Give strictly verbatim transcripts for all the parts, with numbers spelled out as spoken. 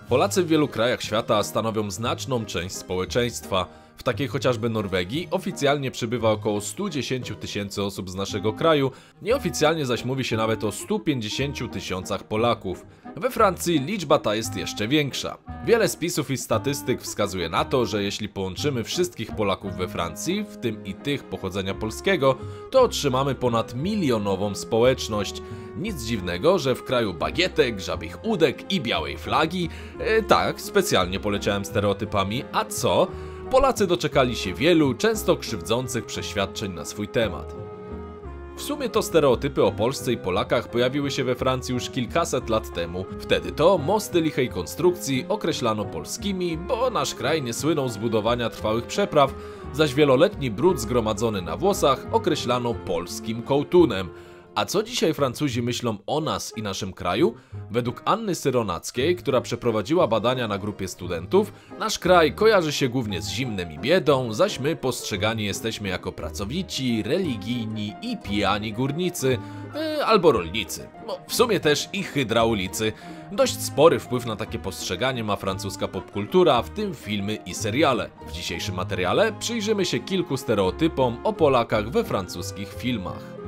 Polacy w wielu krajach świata stanowią znaczną część społeczeństwa. W takiej chociażby Norwegii oficjalnie przybywa około stu dziesięciu tysięcy osób z naszego kraju, nieoficjalnie zaś mówi się nawet o stu pięćdziesięciu tysiącach Polaków. We Francji liczba ta jest jeszcze większa. Wiele spisów i statystyk wskazuje na to, że jeśli połączymy wszystkich Polaków we Francji, w tym i tych pochodzenia polskiego, to otrzymamy ponad milionową społeczność. Nic dziwnego, że w kraju bagietek, żabich udek i białej flagi, e, tak, specjalnie poleciałem stereotypami, a co? Polacy doczekali się wielu, często krzywdzących przeświadczeń na swój temat. W sumie to stereotypy o Polsce i Polakach pojawiły się we Francji już kilkaset lat temu. Wtedy to mosty lichej konstrukcji określano polskimi, bo nasz kraj nie słynął z budowania trwałych przepraw, zaś wieloletni brud zgromadzony na włosach określano polskim kołtunem. A co dzisiaj Francuzi myślą o nas i naszym kraju? Według Anny Syronackiej, która przeprowadziła badania na grupie studentów, nasz kraj kojarzy się głównie z zimnem i biedą, zaś my postrzegani jesteśmy jako pracowici, religijni i pijani górnicy, e, albo rolnicy. No, w sumie też i hydraulicy. Dość spory wpływ na takie postrzeganie ma francuska popkultura, w tym filmy i seriale. W dzisiejszym materiale przyjrzymy się kilku stereotypom o Polakach we francuskich filmach.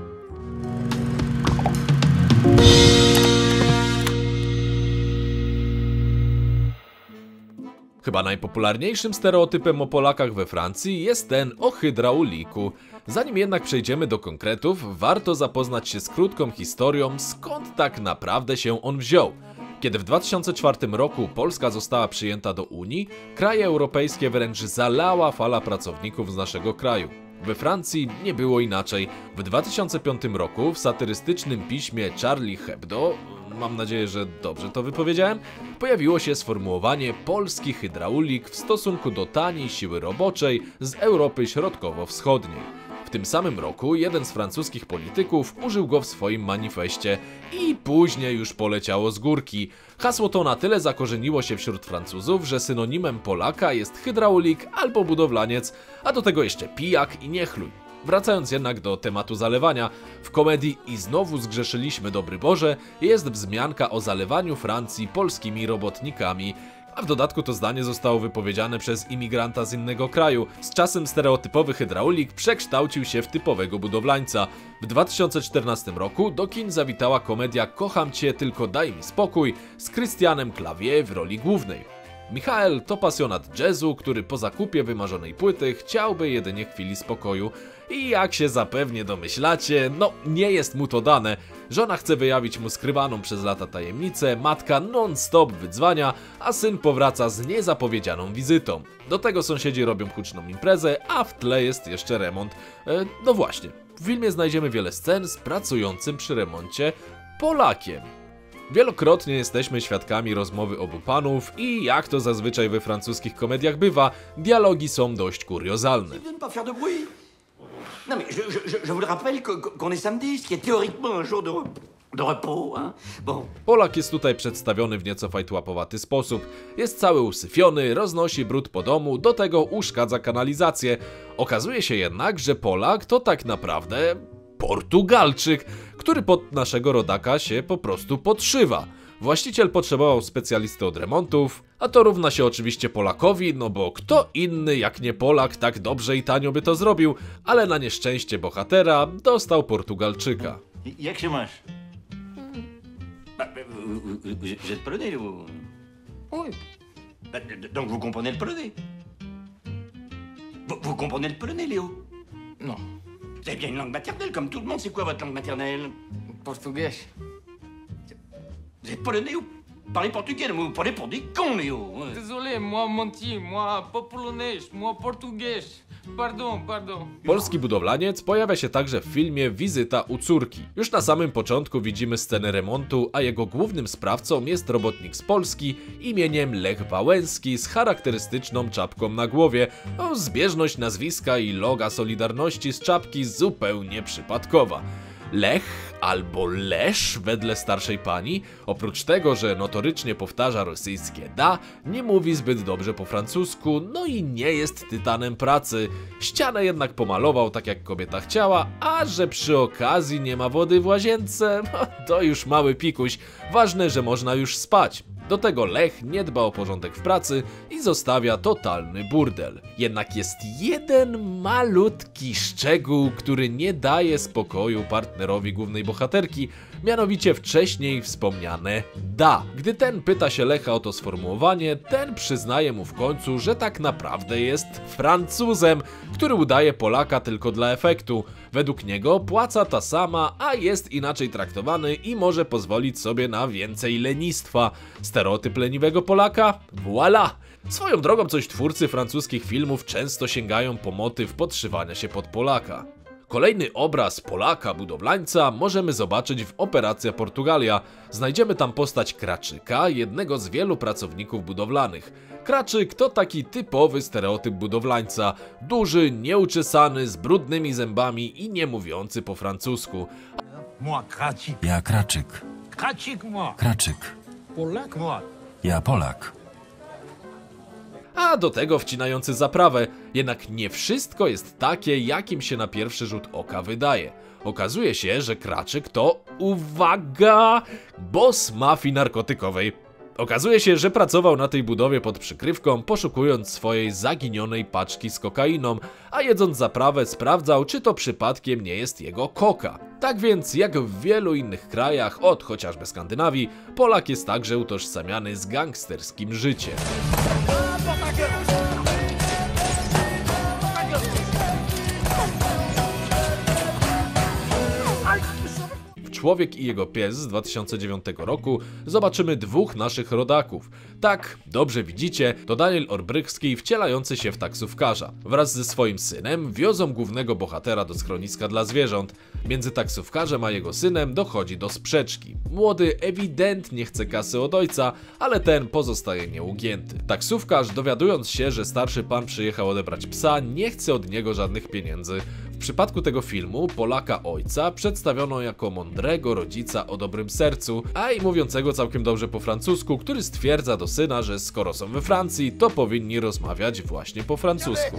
Chyba najpopularniejszym stereotypem o Polakach we Francji jest ten o hydrauliku. Zanim jednak przejdziemy do konkretów, warto zapoznać się z krótką historią, skąd tak naprawdę się on wziął. Kiedy w dwa tysiące czwartym roku Polska została przyjęta do Unii, kraje europejskie wręcz zalała fala pracowników z naszego kraju. We Francji nie było inaczej. W dwa tysiące piątym roku w satyrystycznym piśmie Charlie Hebdo, mam nadzieję, że dobrze to wypowiedziałem, pojawiło się sformułowanie polski hydraulik w stosunku do taniej siły roboczej z Europy Środkowo-Wschodniej. W tym samym roku jeden z francuskich polityków użył go w swoim manifestie i później już poleciało z górki. Hasło to na tyle zakorzeniło się wśród Francuzów, że synonimem Polaka jest hydraulik albo budowlaniec, a do tego jeszcze pijak i niechluj. Wracając jednak do tematu zalewania, w komedii I znowu zgrzeszyliśmy Dobry Boże jest wzmianka o zalewaniu Francji polskimi robotnikami, a w dodatku to zdanie zostało wypowiedziane przez imigranta z innego kraju. Z czasem stereotypowy hydraulik przekształcił się w typowego budowlańca. W dwa tysiące czternastym roku do kin zawitała komedia Kocham Cię, tylko daj mi spokój z Christianem Clavier w roli głównej. Michael to pasjonat jazzu, który po zakupie wymarzonej płyty chciałby jedynie chwili spokoju. I jak się zapewnie domyślacie, no nie jest mu to dane. Żona chce wyjawić mu skrywaną przez lata tajemnicę, matka non-stop wydzwania, a syn powraca z niezapowiedzianą wizytą. Do tego sąsiedzi robią huczną imprezę, a w tle jest jeszcze remont. E, no właśnie, w filmie znajdziemy wiele scen z pracującym przy remoncie Polakiem. Wielokrotnie jesteśmy świadkami rozmowy obu panów i jak to zazwyczaj we francuskich komediach bywa, dialogi są dość kuriozalne. Non mais je, je, je vous le rappelle qu'on est samedi, ce qui est théoriquement un jour de, de repos, hein. Bon. Polak jest tutaj przedstawiony w nieco fajtłapowaty sposób. Jest cały usyfiony, roznosi brud po domu, do tego uszkadza kanalizację. Okazuje się jednak, że Polak to tak naprawdę Portugalczyk, który pod naszego rodaka się po prostu podszywa. Właściciel potrzebował specjalisty od remontów, a to równa się oczywiście Polakowi, no bo kto inny jak nie Polak tak dobrze i tanio by to zrobił, ale na nieszczęście bohatera dostał Portugalczyka. Jak się masz? Vous êtes polonais, vous? Oui. Donc vous comprenez le polonais? Vous comprenez le polonais, Léo? Non. Vous avez bien une langue maternelle, comme tout le monde. C'est quoi votre langue maternelle? Portugais. Vous êtes polonais ou parlez portugais? Vous vous prenez pour des cons, Léo. Désolé, moi menti, moi pas polonais, moi portugais. Pardon, pardon. Polski budowlaniec pojawia się także w filmie Wizyta u córki. Już na samym początku widzimy scenę remontu, a jego głównym sprawcą jest robotnik z Polski imieniem Lech Wałęski z charakterystyczną czapką na głowie. O, zbieżność nazwiska i loga Solidarności z czapki zupełnie przypadkowa. Lech albo Lesz wedle starszej pani, oprócz tego, że notorycznie powtarza rosyjskie da, nie mówi zbyt dobrze po francusku, no i nie jest tytanem pracy. Ścianę jednak pomalował tak jak kobieta chciała, a że przy okazji nie ma wody w łazience, no to już mały pikuś. Ważne, że można już spać. Do tego Lech nie dba o porządek w pracy i zostawia totalny burdel. Jednak jest jeden malutki szczegół, który nie daje spokoju partnerowi głównej bohaterki, mianowicie wcześniej wspomniane da. Gdy ten pyta się Lecha o to sformułowanie, ten przyznaje mu w końcu, że tak naprawdę jest Francuzem, który udaje Polaka tylko dla efektu. Według niego płaca ta sama, a jest inaczej traktowany i może pozwolić sobie na więcej lenistwa. Stereotyp leniwego Polaka? Voilà! Swoją drogą coś twórcy francuskich filmów często sięgają po motyw podszywania się pod Polaka. Kolejny obraz Polaka budowlańca możemy zobaczyć w Operacja Portugalia. Znajdziemy tam postać Kraczyka, jednego z wielu pracowników budowlanych. Kraczyk to taki typowy stereotyp budowlańca. Duży, nieuczesany, z brudnymi zębami i nie mówiący po francusku. Ja Kraczyk. Kraczyk. Ja Polak. A do tego wcinający zaprawę. Jednak nie wszystko jest takie, jakim się na pierwszy rzut oka wydaje. Okazuje się, że Kraczyk to, uwaga, boss mafii narkotykowej. Okazuje się, że pracował na tej budowie pod przykrywką, poszukując swojej zaginionej paczki z kokainą, a jedząc zaprawę sprawdzał, czy to przypadkiem nie jest jego koka. Tak więc, jak w wielu innych krajach, od chociażby Skandynawii, Polak jest także utożsamiany z gangsterskim życiem. Człowiek i jego pies z dwa tysiące dziewiątego roku zobaczymy dwóch naszych rodaków. Tak, dobrze widzicie, to Daniel Olbrychski wcielający się w taksówkarza. Wraz ze swoim synem wiozą głównego bohatera do schroniska dla zwierząt. Między taksówkarzem a jego synem dochodzi do sprzeczki. Młody ewidentnie chce kasy od ojca, ale ten pozostaje nieugięty. Taksówkarz, dowiadując się, że starszy pan przyjechał odebrać psa, nie chce od niego żadnych pieniędzy. W przypadku tego filmu Polaka ojca przedstawiono jako mądrego rodzica o dobrym sercu, a i mówiącego całkiem dobrze po francusku, który stwierdza do syna, że skoro są we Francji, to powinni rozmawiać właśnie po francusku.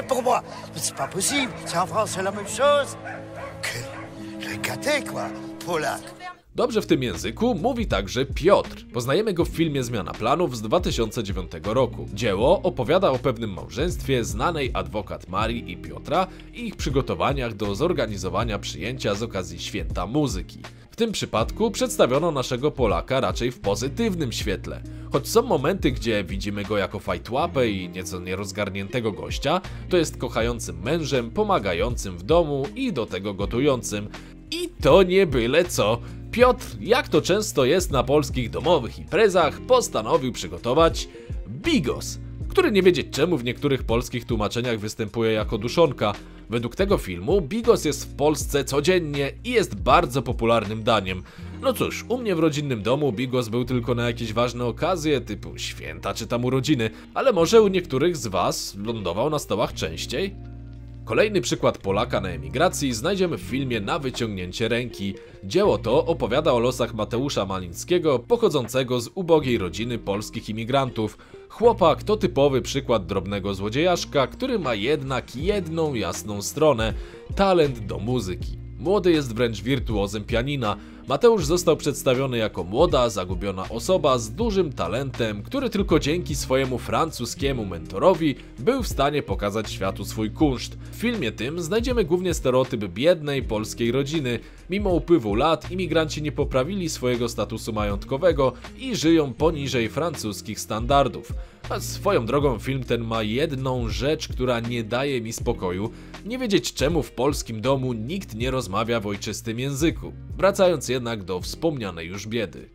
Dobrze w tym języku mówi także Piotr. Poznajemy go w filmie Zmiana planów z dwa tysiące dziewiątego roku. Dzieło opowiada o pewnym małżeństwie znanej adwokat Marii i Piotra i ich przygotowaniach do zorganizowania przyjęcia z okazji Święta Muzyki. W tym przypadku przedstawiono naszego Polaka raczej w pozytywnym świetle. Choć są momenty, gdzie widzimy go jako fajtłapę i nieco nierozgarniętego gościa, to jest kochającym mężem, pomagającym w domu i do tego gotującym. I to nie byle co. Piotr, jak to często jest na polskich domowych imprezach, postanowił przygotować bigos, który nie wiedzieć czemu w niektórych polskich tłumaczeniach występuje jako duszonka. Według tego filmu bigos jest w Polsce codziennie i jest bardzo popularnym daniem. No cóż, u mnie w rodzinnym domu bigos był tylko na jakieś ważne okazje typu święta czy tam urodziny, ale może u niektórych z was lądował na stołach częściej? Kolejny przykład Polaka na emigracji znajdziemy w filmie Na wyciągnięcie ręki. Dzieło to opowiada o losach Mateusza Malińskiego, pochodzącego z ubogiej rodziny polskich imigrantów. Chłopak to typowy przykład drobnego złodziejaszka, który ma jednak jedną jasną stronę – talent do muzyki. Młody jest wręcz wirtuozem pianina. Mateusz został przedstawiony jako młoda, zagubiona osoba z dużym talentem, który tylko dzięki swojemu francuskiemu mentorowi był w stanie pokazać światu swój kunszt. W filmie tym znajdziemy głównie stereotyp biednej polskiej rodziny. Mimo upływu lat imigranci nie poprawili swojego statusu majątkowego i żyją poniżej francuskich standardów. A swoją drogą film ten ma jedną rzecz, która nie daje mi spokoju. Nie wiedzieć czemu w polskim domu nikt nie rozmawia w ojczystym języku. Wracając jednak do wspomnianej już biedy.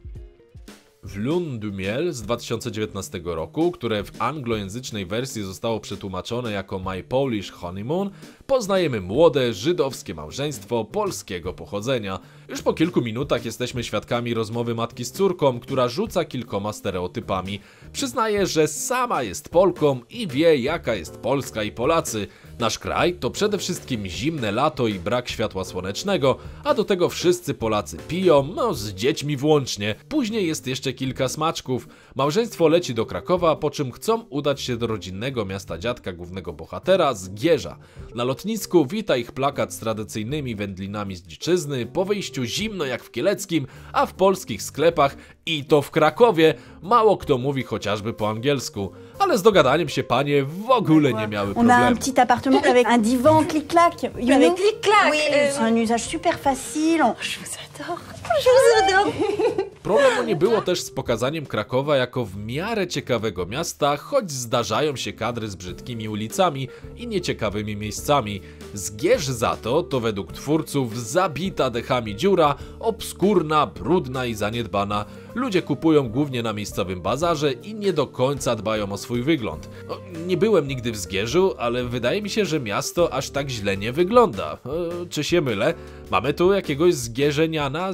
W Lune du Miel z dwa tysiące dziewiętnastego roku, które w anglojęzycznej wersji zostało przetłumaczone jako My Polish Honeymoon, poznajemy młode, żydowskie małżeństwo polskiego pochodzenia. Już po kilku minutach jesteśmy świadkami rozmowy matki z córką, która rzuca kilkoma stereotypami. Przyznaje, że sama jest Polką i wie, jaka jest Polska i Polacy. Nasz kraj to przede wszystkim zimne lato i brak światła słonecznego, a do tego wszyscy Polacy piją, no z dziećmi włącznie. Później jest jeszcze jeszcze kilka smaczków. Małżeństwo leci do Krakowa, po czym chcą udać się do rodzinnego miasta dziadka głównego bohatera, Zgierza. Na lotnisku wita ich plakat z tradycyjnymi wędlinami z dziczyzny, po wyjściu zimno jak w Kieleckim, a w polskich sklepach, i to w Krakowie, mało kto mówi chociażby po angielsku. Ale z dogadaniem się panie w ogóle nie miały On a un problemu. petit appartement avec un divan clic-clac. You know? Avec clic-clac. Oui, euh, c'est un usage super facile. On- Je vous adore. Je vous adore. Problemu nie było też z pokazaniem Krakowa jako w miarę ciekawego miasta, choć zdarzają się kadry z brzydkimi ulicami i nieciekawymi miejscami. Zgierz za to, to według twórców zabita dechami dziura, obskurna, brudna i zaniedbana. Ludzie kupują głównie na miejscowym bazarze i nie do końca dbają o swój wygląd. No, nie byłem nigdy w Zgierzu, ale wydaje mi się, że miasto aż tak źle nie wygląda. E, czy się mylę? Mamy tu jakiegoś zgierzeniana?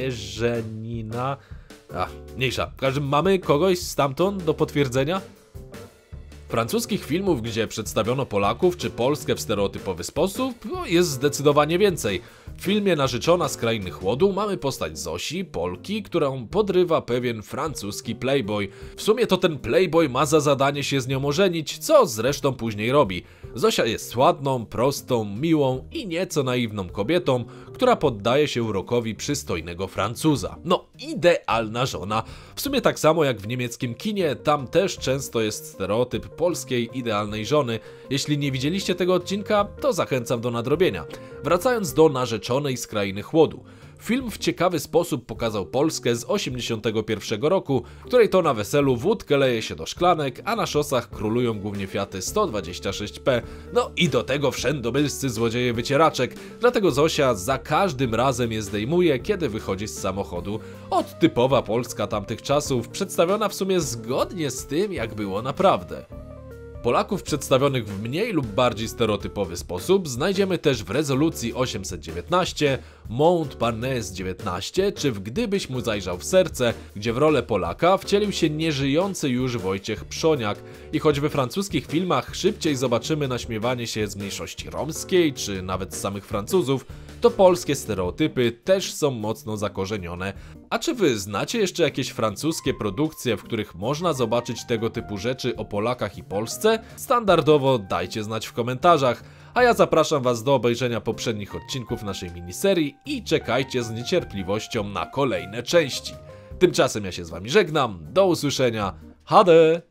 Zgierzenina? Ach, mniejsza. W każdym mamy kogoś stamtąd do potwierdzenia? Francuskich filmów, gdzie przedstawiono Polaków czy Polskę w stereotypowy sposób, no, jest zdecydowanie więcej. W filmie Narzeczona z Krainy Chłodu mamy postać Zosi, Polki, którą podrywa pewien francuski playboy. W sumie to ten playboy ma za zadanie się z nią ożenić, co zresztą później robi. Zosia jest ładną, prostą, miłą i nieco naiwną kobietą, która poddaje się urokowi przystojnego Francuza. No, idealna żona. W sumie tak samo jak w niemieckim kinie, tam też często jest stereotyp polskiej idealnej żony. Jeśli nie widzieliście tego odcinka, to zachęcam do nadrobienia. Wracając do Narzeczonej z Krainy Chłodu. Film w ciekawy sposób pokazał Polskę z osiemdziesiątego pierwszego roku, której to na weselu wódkę leje się do szklanek, a na szosach królują głównie Fiaty sto dwadzieścia sześć P. No i do tego wszędobylscy złodzieje wycieraczek, dlatego Zosia za każdym razem je zdejmuje, kiedy wychodzi z samochodu. Od typowa Polska tamtych czasów, przedstawiona w sumie zgodnie z tym, jak było naprawdę. Polaków przedstawionych w mniej lub bardziej stereotypowy sposób znajdziemy też w Rezolucji osiemset dziewiętnaście, Montparnasse dziewiętnaście czy w Gdybyś mu zajrzał w serce, gdzie w rolę Polaka wcielił się nieżyjący już Wojciech Przoniak. I choć we francuskich filmach szybciej zobaczymy naśmiewanie się z mniejszości romskiej, czy nawet z samych Francuzów, to polskie stereotypy też są mocno zakorzenione. A czy wy znacie jeszcze jakieś francuskie produkcje, w których można zobaczyć tego typu rzeczy o Polakach i Polsce? Standardowo dajcie znać w komentarzach, a ja zapraszam was do obejrzenia poprzednich odcinków naszej miniserii i czekajcie z niecierpliwością na kolejne części. Tymczasem ja się z wami żegnam, do usłyszenia, hade!